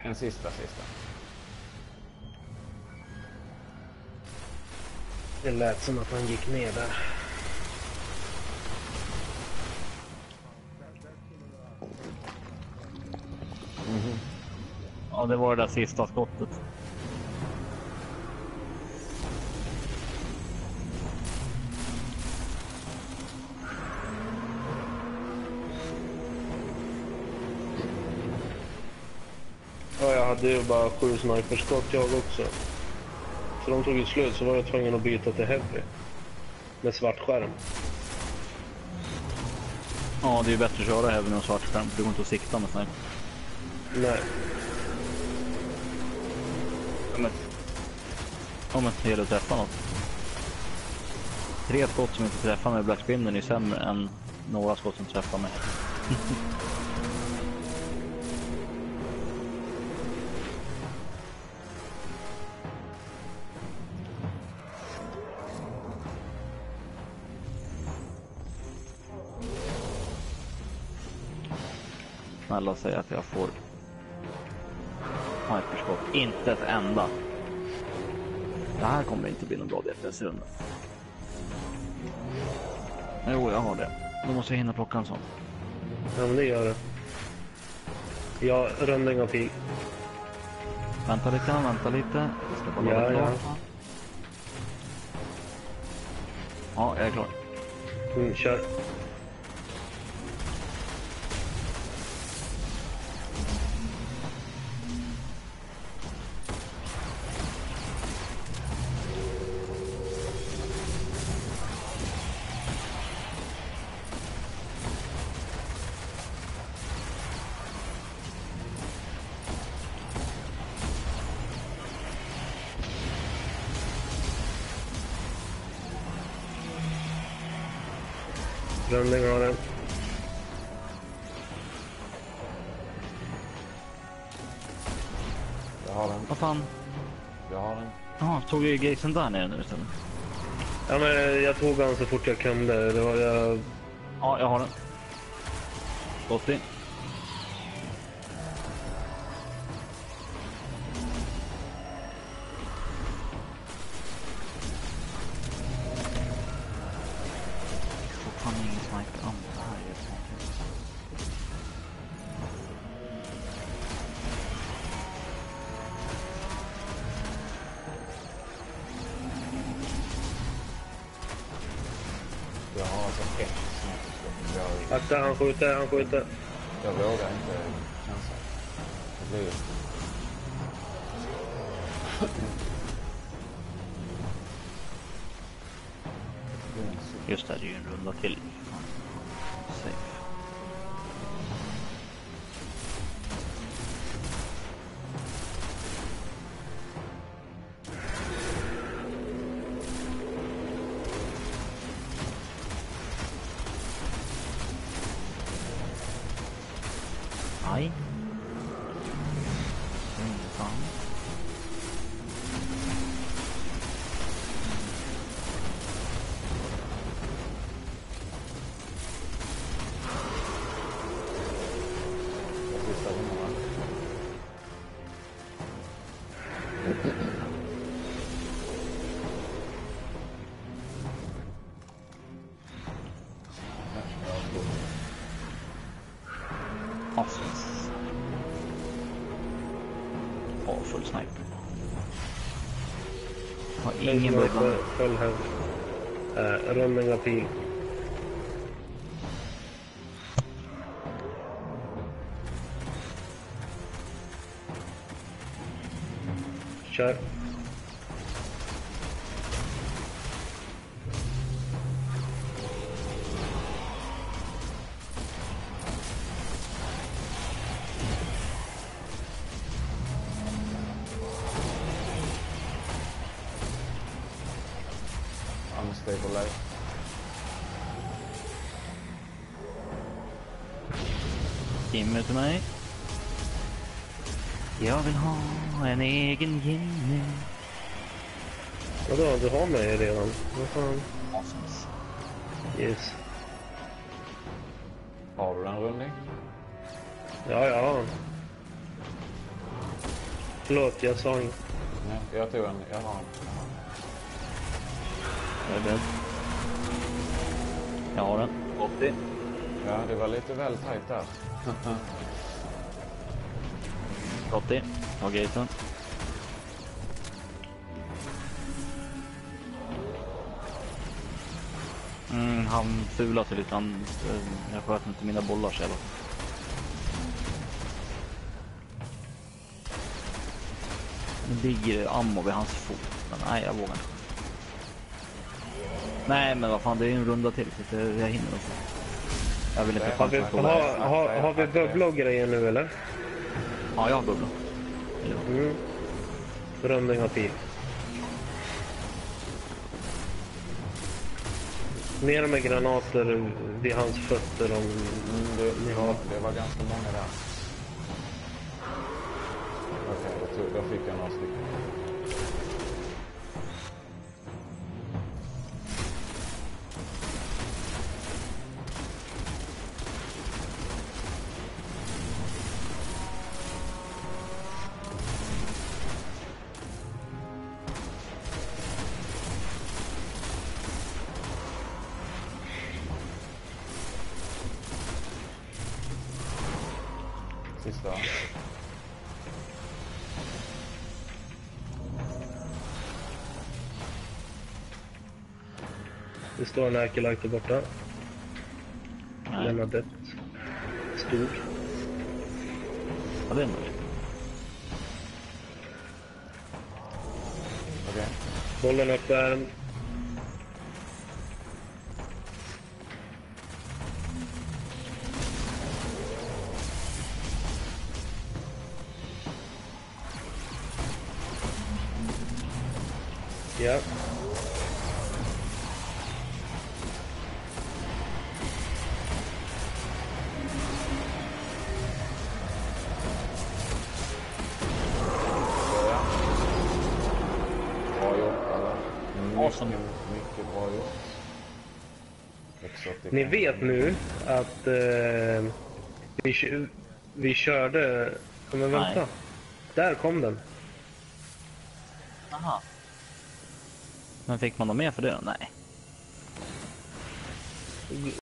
En sista. Det lät som att han gick ner där. Ja, det var det där sista skottet. Ja, jag hade ju bara 7 sniperskott jag också. Så de tog ju slut, så var jag tvungen att byta till heavy. Med svart skärm. Ja, det är ju bättre att köra heavy med svart skärm, för det går inte att sikta med sniper. Nej. Om ett hela träffar något. 3 skott som inte träffar med Black Spinner är sämre än några skott som träffar med. Snälla säga att jag får sniperskott. Inte ett enda. Det här kommer inte bli någon bra DPS-runda. Jo, jag har det. Då måste jag hinna plocka en sån. Ja, men det gör det. Ja, rundning och pig. Vänta lite. Jag ska bara Ja. Ja, jag är klar. Kör. Rundning har den. Jag har den. Vad fan? Jag har den. Ja, tog ju gasen där nere nu istället. Ja, men jag tog han så fort jag kunde. Det var jag... Ja, jag har den. Gått in. Fortfarande ingen sniper. Det här är så. Jag har alltså ett sniperskott. Akta, han skjuter. Jag vågar inte chansa. Det blir... Just det, det är ju en runda till. Safe. Aj. Fan. Ja, full sniper. Har ingen bubbla. Full head. Rundning och pig. Kör. Unstabilize. Jimmy till mig. Jag vill ha en egen Jimmy. Vadå, du har mig redan? Vad fan? Awesome. Yes. Har du en rundning? Ja. Förlåt, jag sa inget. Nej, jag tog en. Jag har en. Jag är beredd. Jag har den. 80. Ja, det var lite väl tajt där. 80. Och gaten. Han fular sig lite. Jag sköt inte mina bollar så jävla. Det ligger ammo vid hans fot. Men nej, jag vågar inte. Nej, men vad fan, det är en runda till. Så jag hinner också. Jag vill inte chansa på det. Har vi bubbla och grejer nu, eller? Ja, jag har bubbla. Rundning av tid. Ner med granater vid hans fötter om ni har. Det var ganska många där. Okej, då fick jag några stycken. Sista. Det står en Arkelite borta. Lämna dött. Stod. Ja, det är möjligt. Okej. Bollen upp där. Ja. Bra gjort, alla. Awesome. Mycket bra gjort. Ni vet nu att vi körde... Men vänta. Nej. Där kom den. Aha. Men fick man något mer för det då? Nej.